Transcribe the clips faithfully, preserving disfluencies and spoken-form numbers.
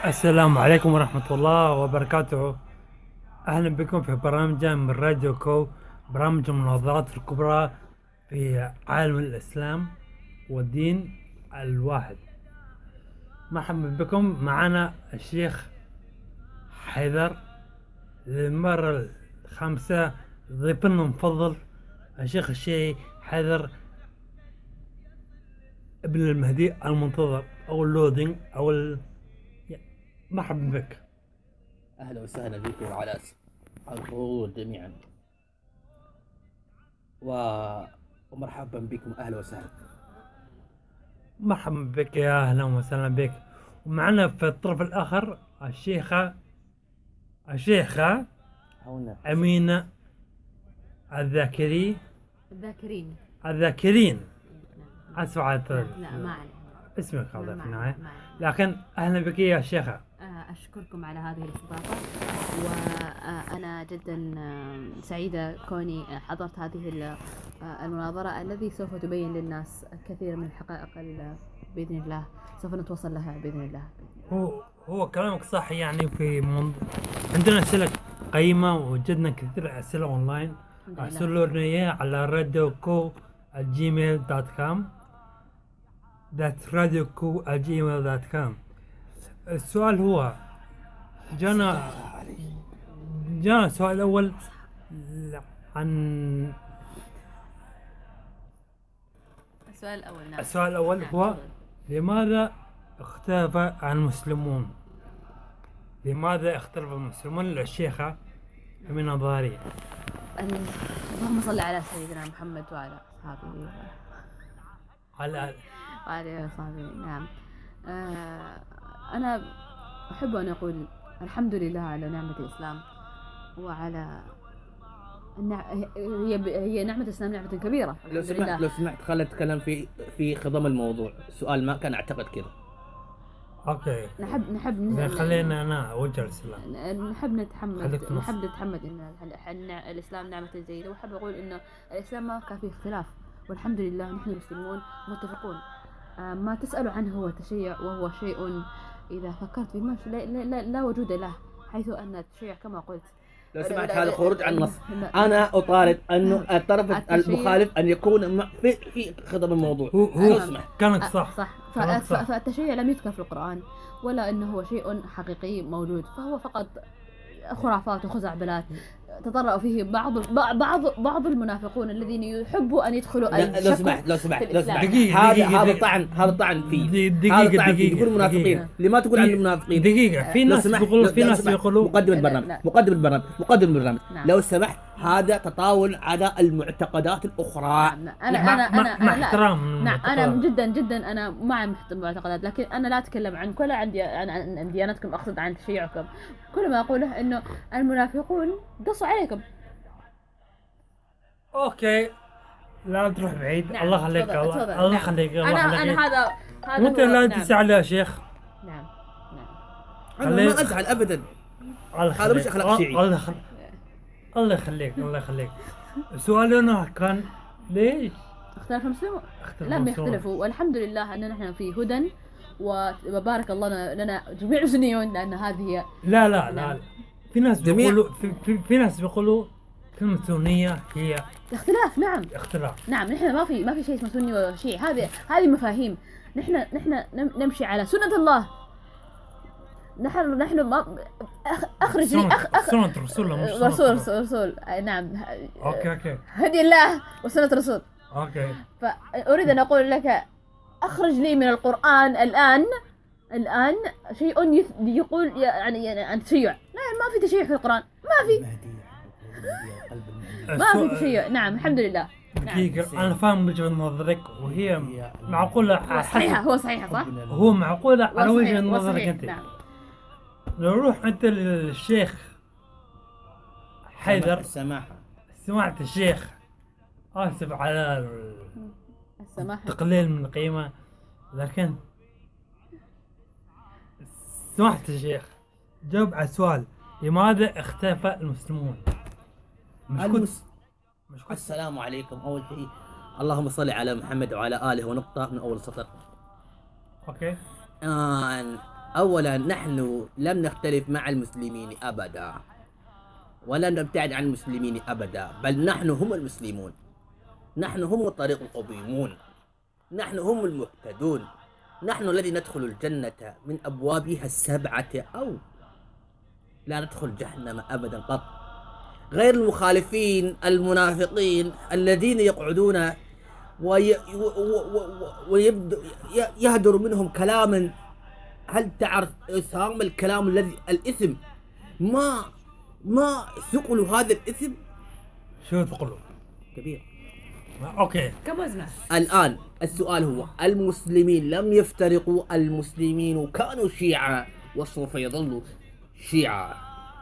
السلام عليكم ورحمة الله وبركاته. أهلا بكم في برنامج من راديو كو، برامج المناظرات الكبرى في عالم الإسلام والدين الواحد. مرحبا بكم. معنا الشيخ حيدر للمرة الخامسة، ضيفنا المفضل الشيخ الشيعي حيدر ابن المهدي المنتظر أو اللودينج أو ال... مرحبا بك. أهلا وسهلا بكم وعلى الحضور جميعا و... ومرحبا بكم أهلا وسهلا. مرحبا بك، يا أهلا وسهلا بك. ومعنا في الطرف الآخر الشيخة الشيخة هنا أمينة الذاكري الذاكرين الذاكرين نعم. أسف على لا ما عليه. اسمك هذا ما في عليه. النهاية، ما عليه. لكن أهلا بك يا شيخة. آه، أشكركم على هذه الاستضافة، وأنا جدا آه، سعيدة كوني حضرت هذه ال- آه، المناظرة الذي سوف تبين للناس الكثير من الحقائق ال- بإذن الله سوف نتوصل لها بإذن الله. هو هو كلامك صح، يعني في من... عندنا أسئلة قيمة، وجدنا كثير أسئلة أونلاين. الحمد لله. أرسلوا لنا إياها على راديو كو جيميل دوت كوم. ذات راديو كو جيميل دوت كوم. السؤال هو جانا جانا السؤال الأول عن السؤال الأول. نعم. السؤال الأول نعم. هو تفضل. لماذا اختلف المسلمون؟ لماذا اختلف المسلمون الشيخة من نظرية؟ ال- اللهم صل على سيدنا محمد وعلى أصحابه على وعلى أصحابه. نعم. آه، أنا أحب أن أقول الحمد لله على نعمة الإسلام، وعلى النع... هي هي نعمة الإسلام نعمة كبيرة. لو الحمد سمحت لله. لو سمحت خلنا نتكلم في في خضم الموضوع. السؤال ما كان أعتقد كذا. اوكي، نحب نحب إذا خلينا انا اوجه السلام. نحب نتحمد خليك في النص. نحب نتحمد ان ال- النع- الاسلام نعمة جيدة، وحب اقول انه الاسلام ما كان فيه اختلاف، والحمد لله نحن المسلمون متفقون. آه، ما تسأل عنه هو التشيع، وهو شيء اذا فكرت فيه مش لا, لا, لا, لا وجود له، حيث ان التشيع كما قلت. لو سمحت لا- هذا لا- خروج عن النص. لا- أنا أطالب أنه الطرف التشيع- المخالف أن يكون مع- في في خضم الموضوع. هو لو هو سمحت. كانك آه، صح صح. ف- كلامك ف- صح. فالتشيع لم يذكر في القرآن، ولا انه هو شيء حقيقي موجود، فهو فقط خرافات وخزعبلات تطرأ فيه بعض بعض بعض بعض المنافقون الذين يحبوا ان يدخلوا لا، لو الشك سمحت لو سمحت في لو الإسلام. سمحت دقيقة، هذا دقيقة، هذا دقيقة. طعن هذا طعن فيه. دقيقة هذا طعن فيه. دقيقة يقول منافقين. دقيقة. لما تقول عن دقيقة. المنافقين؟ دقيقة، في لو ناس سمحت- بيقولوا لو- في لو ناس سمحت. بيقولوا مقدم لا، البرنامج لا. مقدم البرنامج مقدم البرنامج نعم. لو سمحت، هذا تطاول على المعتقدات الأخرى. نعم. انا مع- انا مع- انا مع أنا- لا. احترام نعم، انا المعتقدات. جدا جدا انا مع محت- المعتقدات، لكن انا لا اتكلم عنكم ولا عن دي- عن عن عن ديانتكم، اقصد عن تشيعكم. كل ما اقوله انه المنافقون قصوا عليكم. اوكي، لا تروح بعيد. نعم. الله يخليك. تفضل- الله تفضل. الله نعم. يخليك. الله انا يخليك. انا هذا هذا وانت هو- لا نعم. تزعل يا شيخ. نعم. نعم. أنا خلينا- ما أزعل أبدا. الله هذا مش يخليك. أخلاق شيعي. الله يخليك. الله يخليك. الله يخليك. سؤالنا كان ليش اختلف المسلمون؟ اختلف لم المسلمون؟ يختلفوا، والحمد لله ان نحن في هدى، وبارك الله لنا- لنا جميع السنيون، لان هذه هي. لا لا لا نعم. في ناس جميع- بيقولوا في, في, في ناس بيقولوا كلمة سنية هي اختلاف. نعم. اختلاف. نعم، نحن ما في ما في شيء اسمه سني وشيعي، هذه هذه مفاهيم. نحن نحن نم- نمشي على سنة الله. نحن نحن ما أخ- اخرج لي سنة أخ أخ سنة رسول الله، مش سنة رسول رسول رسول أي نعم. اوكي اوكي هدي الله وسنة رسول. اوكي. فأريد أن أقول لك أخرج لي من القرآن الآن الآن شيء يث- يقول يعني يعني عن تشيع. لا، ما في تشيع في القرآن، ما في ما في السؤال- تشيع. نعم، الحمد لله. دقيقة، أنا فاهم وجهة نظرك، وهي معقولة هو على صحيحة، حسب. هو صحيحة صح؟ هو معقولة على هو وجهة صحيح، هو نظرك صحيح. أنت. نعم. لو نروح أنت للشيخ حيدر، السماحة. سمعت الشيخ، آسف على السماحة. التقليل من القيمة، لكن سمعت الشيخ جاوب على السؤال لماذا اختفى المسلمون؟ مش كنت المس... مش كنت السلام عليكم. أول شيء اللهم صل على محمد وعلى آله ونقطة من أول سطر. اوكي. آن أولا نحن لم نختلف مع المسلمين أبدا، ولن نبتعد عن المسلمين أبدا، بل نحن هم المسلمون، نحن هم الطريق القويمون، نحن هم المهتدون، نحن الذي ندخل الجنة من أبوابها السبعة أو لا ندخل جهنم أبدا قط، غير المخالفين المنافقين الذين يقعدون وي... ويبدو يهدر منهم كلاما. هل تعرف إسهام الكلام الذي الإثم ما ما ثقل هذا الإثم شو تقولوا؟ كبير. اوكي كم وزنه؟ الآن السؤال هو المسلمين لم يفترقوا، المسلمين كانوا شيعا وسوف يظلوا شيعا.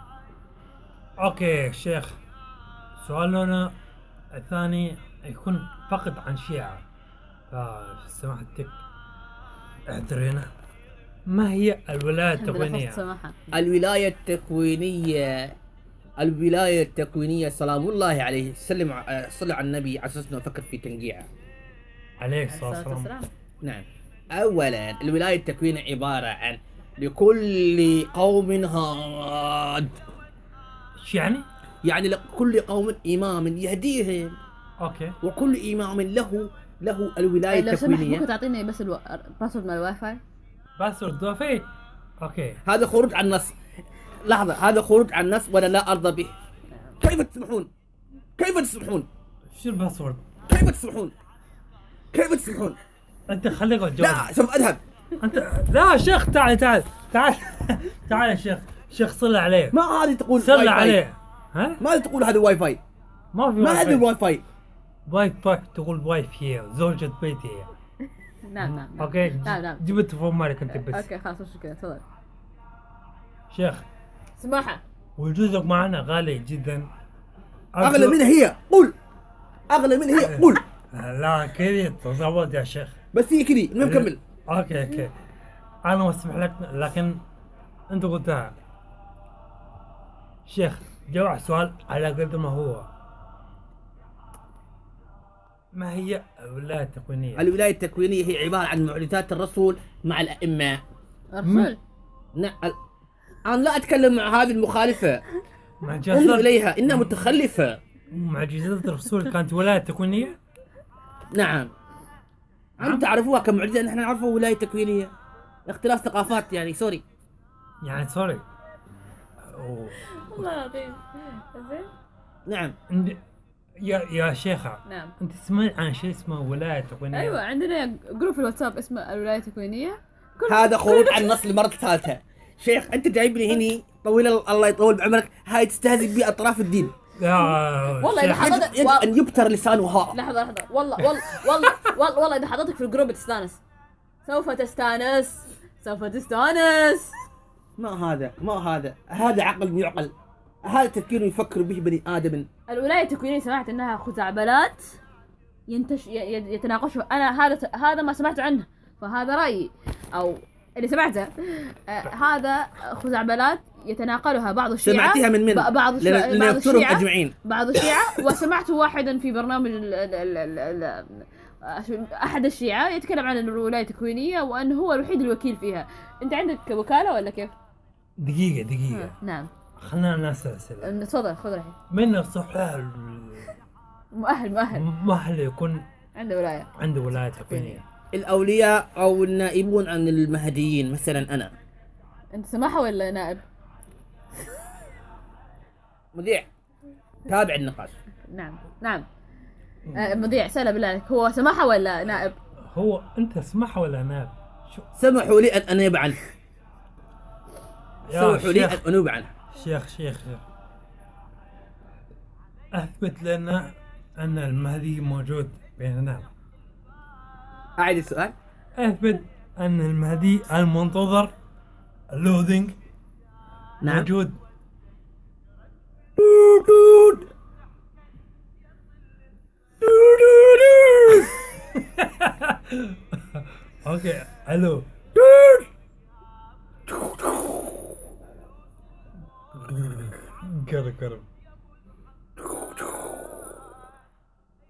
اوكي شيخ، سؤالنا الثاني يكون فقط عن شيعة، فسمحتك احضرينا. ما هي الولاية التكوينية؟ سماحة. الولاية التكوينية الولاية التكوينية سلام الله عليه، سلم ع- صلى على النبي على اساس نفكر في تنقيعه. عليه الصلاة الصلاة والسلام. والسلام. نعم. اولا الولاية التكوينية عبارة عن لكل قوم هاد، ايش يعني؟ يعني لكل قوم إمام يهديهم، اوكي وكل إمام له له الولاية لو سمحت ممكن التكوينية. تعطيني بس الو... الباسورد مال الواي فاي؟ باسورد ضافي. اوكي هذا خروج عن النص. لحظة، هذا خروج عن النص وأنا لا أرضى به. كيف تسمحون؟ كيف تسمحون؟ شو الباسورد؟ كيف تسمحون؟ كيف تسمحون؟ انت خليك الجواب. لا سوف أذهب. انت لا شيخ، تعال تعال تعال تعال يا شيخ. شيخ صلى عليه، ما هذه تقول صلى واي فاي. عليه. ها؟ ما هذه تقول هذا واي فاي. ما في ما واي هذا فاي. الواي فاي. واي فاي تقول واي فاي، زوجة بيتي. نعم نعم نعم. اوكي نعم نعم. جيب التليفون مالك انت بس. اوكي خلاص مش مشكلة، تفضل. شيخ سماحة. وجودك معنا غالي جدا. أغلى منها هي، قول. أغلى منها هي، قول. لا كذا تزود يا شيخ. بس هي كذي، المهم كمل. اوكي اوكي انا اسمح لك، لكن انت قلتها. شيخ جاوب على السؤال على قد ما هو. ما هي الولاية التكوينية؟ الولاية التكوينية هي عبارة عن معجزات الرسول مع الأئمة. رسول. نعم. أنا لا أتكلم مع هذه المخالفة، انظر معجزات إليها إنها متخلفة. معجزات الرسول كانت ولاية تكوينية؟ نعم. أنتم تعرفوها كمعجزة، نحن نعرفها ولاية تكوينية. اختلاف ثقافات يعني، سوري. يعني سوري. أوه. والله العظيم. زين. نعم. عند- يا يا شيخة، نعم. انت سمعت عن شيء اسمه ولاية تكوينية؟ ايوه عندنا جروب في الواتساب اسمه الولاية التكوينية. كل هذا خروج عن النص للمرة الثالثة. شيخ أنت جايبني هني طويل الله يطول بعمرك، هاي تستهزئ بأطراف الدين. يا والله إذا شيخ، يجب, حضرتك- يجب أن يبتر لسانها. لحظة لحظة، والله والله والله والله والله إذا حضرتك في الجروب تستانس. سوف تستانس. سوف تستانس. ما هذا ما هذا هذا عقل يعقل، هذا تفكير يفكر به بني آدم. الولاية التكوينية سمعت انها خزعبلات ينتش ي- ي- يتناقشوا. انا هذا هذا ما سمعت عنه، فهذا رأيي او اللي سمعته. آه هذا خزعبلات يتناقلها بعض الشيعة. سمعتيها من من؟ ب- بعض الش- لن- بعض لنقتلهم الشيعة أجمعين. بعض الشيعة وسمعت واحدا في برنامج ال ال ال ال ال احد الشيعة يتكلم عن الولاية التكوينية وانه هو الوحيد الوكيل فيها. انت عندك وكالة ولا كيف؟ دقيقة دقيقة، نعم. خلنا نسأل أسئلة. تفضل خذ راحتك. من الصحيح مؤهل مؤهل المؤهل يكون عنده ولاية. عنده ولاية تكوينية؟ الأولياء أو النائبون عن المهديين، مثلا أنا انت سماحة ولا نائب؟ مذيع، تابع النقاش. نعم نعم. آه، مذيع سأله بالله عليك، هو سماحة ولا نائب؟ هو أنت سمحة ولا نائب؟ شو سمحوا لي أن أنوب عنه. يا سمحوا لي شيخ. أن أنوب عنه. شيخ شيخ شيخ أثبت لنا أن المهدي موجود بيننا. أعيد السؤال. أثبت أن المهدي المنتظر اللودينج نعم. موجود. اوكي الو. قرب قرب.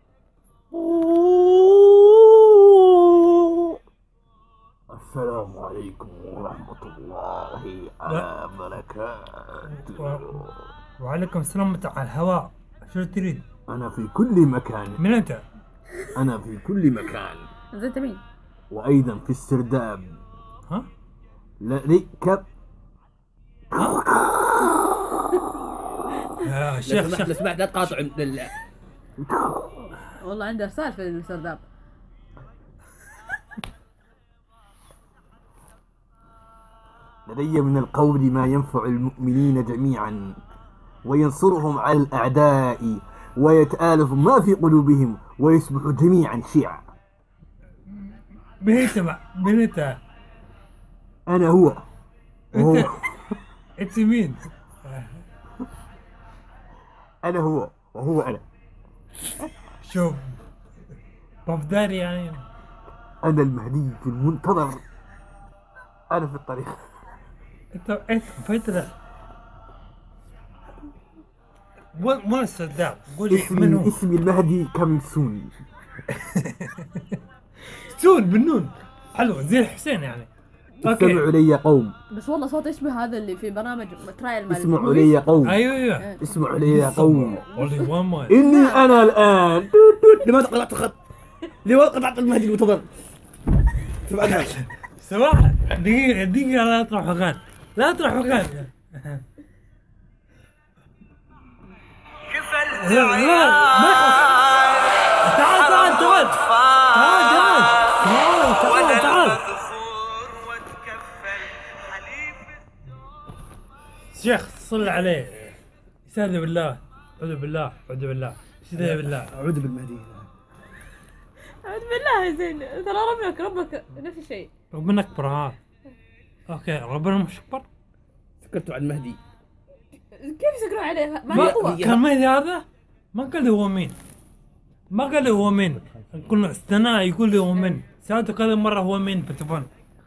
السلام عليكم. عليكم ورحمة الله وبركاته. و- وعليكم السلام على الهواء. شو تريد؟ أنا في كل مكان، من أنت؟ أنا في كل مكان، زين انت مين؟ وأيضا في السرداب. ها؟ لركب يا شيخ لو شيخ سمحت لا تقاطع لل- والله عنده ارسال في السرداب. لدي من القول ما ينفع المؤمنين جميعا وينصرهم على الأعداء ويتآلف ما في قلوبهم ويصبحوا جميعا شيعا. من أنت بقى؟ من أنت؟ أنا هو وهو أنت أنت مين؟ أنا هو وهو أنا. شوف بفداري يعني. أنا المهدي في المنتظر، أنا في الطريق. أنت أنت فترة وين وين السرداب؟ قول لي من اسمي هو؟ اسمي المهدي كمسون. سون بالنون. حلو زي الحسين يعني. استمعوا اوكي. لي قوم، بس والله صوت يشبه هذا اللي في برنامج ترايل مال اسمعوا الموفيز. لي قوم، ايوه ايوه. اسمعوا لي قوم. والله وين ما إني أنا الآن توت توت. لماذا قطعت الخط؟ لماذا قطعت المهدي المنتظر؟ سبحان صراحة دقيقة دقيقة لا تروح مكان لا تروح مكان. لا لا ما يخص. تعال تعال تعال تعال تعال تعال تعال تعال شيخ صل عليه. استهدى بالله اعوذ بالله اعوذ بالله استهدى بالله. أعوذ بالمهدي. أعوذ بالله يا زين، ترى ربك ربك نفس الشيء. ربنا اكبر. ها اوكي ربنا مش اكبر. سكرتوا عن المهدي. كيف يسكرون عليه؟ ما ما له قوة. كان مهدي هذا ما قال لي هو مين. ما قال لي هو مين. كنا استنى يقول لي هو مين. سألته كذا مرة هو مين في التليفون.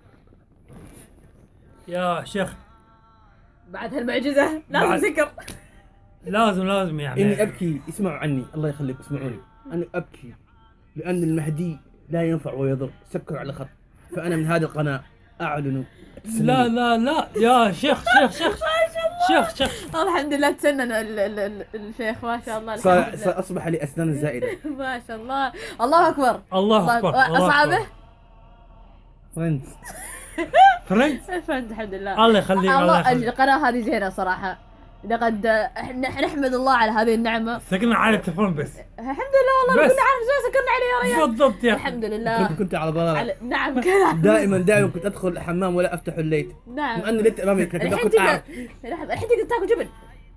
يا شيخ بعد هالمعجزة لازم بعد- سكر. لازم لازم يعني. إني أبكي، اسمعوا عني، الله يخليك اسمعوني. أنا أبكي لأن المهدي لا ينفع ويضر. سكروا على خط، فأنا من هذه القناة أعلن التسنن. لا لا لا يا شيخ شيخ شيخ شيخ شيخ. الحمد لله تسنن ال- ال- ال- الشيخ ما شاء الله. صار الحمد لله. أصبح لي أسنان زائدة. ما شاء الله. الله أكبر. الله اكبر الله أصعبه؟ أكبر. فريندز. فريندز الحمد الحمد لله. الله يخليك الله الله يخليك. القناة هذه زينة صراحة. لقد احنا نحمد الله على هذه النعمة. سكننا على التليفون بس. الحمد لله والله بس. كنا عارف شو سكرنا عليه يا ريال. بالضبط يا الحمد اخي. لله. كنت كنت على ضلال. على... نعم كذا. دائما دائما كنت أدخل الحمام ولا أفتح الليت. نعم. مع أني ليت أمامي كنت الحين كنت أعرف. تقدر لحظة الحين تقدر تاكل جبن.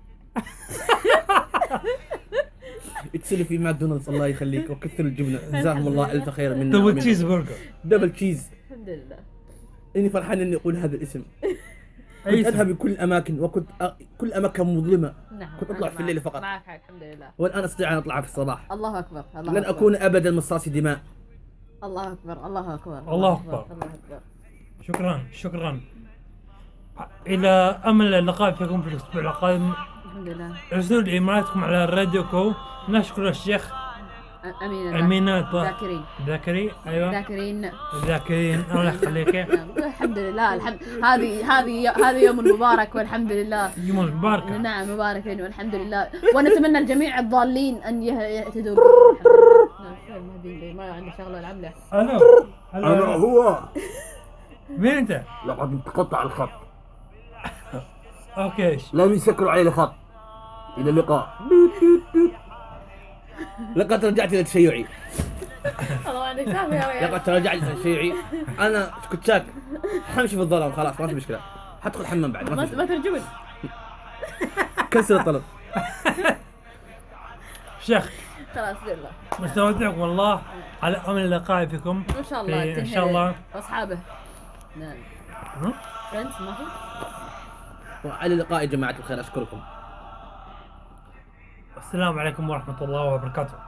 يتصل في ماكدونالدز الله يخليك وكثر الجبنة، جزاهم الله ألف خير منا. دبل ومنكم. تشيز برجر. دبل تشيز. الحمد لله. إني فرحان إني أقول هذا الاسم. أي كنت اسم؟ أذهب لكل الأماكن وكنت أ... كل أماكن مظلمة. نعم. كنت أطلع أنا في الليل معك- فقط. معك حق الحمد لله. والآن أستطيع أن أطلع في الصباح. الله أكبر. الله لن أكبر. أكون أبدا مصاص دماء. الله أكبر. الله أكبر. الله أكبر. الله أكبر. شكرا شكرا. الى امل اللقاء فيكم في الاسبوع القادم. الحمد لله. ارسلوا ايميلاتكم على الراديو كو. نشكر الشيخ أ- أمين. أمينة ذاكرين. ذاكري. ايوه ذاكرين. ذاكرين الله يخليك. نعم. الحمد لله. الحمد هذه هذه هذا يوم مبارك والحمد لله. يوم المبارك. نعم مبارك والحمد لله. ونتمنى الجميع الضالين ان يه- يهتدوا. ما عنده شغله العمله. الو أنا الو هو. مين انت؟ لقد انقطع الخط. اوكي لم يسكروا علي الخط. إلى اللقاء. لقد رجعت إلى تشيعي. الله عندك سالفه يا ريال. لقد تراجعت إلى تشيعي. أنا كنت شاك. حمشي في الظلام خلاص ما في مشكلة. حدخل الحمام بعد ما ما في ما مشكلة. ترجمون. كنسل الطلب. شيخ خلاص يلا. نستودعكم الله على امل اللقاء فيكم. ان شاء الله. في- ان تنهي شاء الله. واصحابه. نعم. ها؟ فريندز ما في؟ وعلى اللقاء يا جماعة الخير أشكركم. السلام عليكم ورحمه الله وبركاته.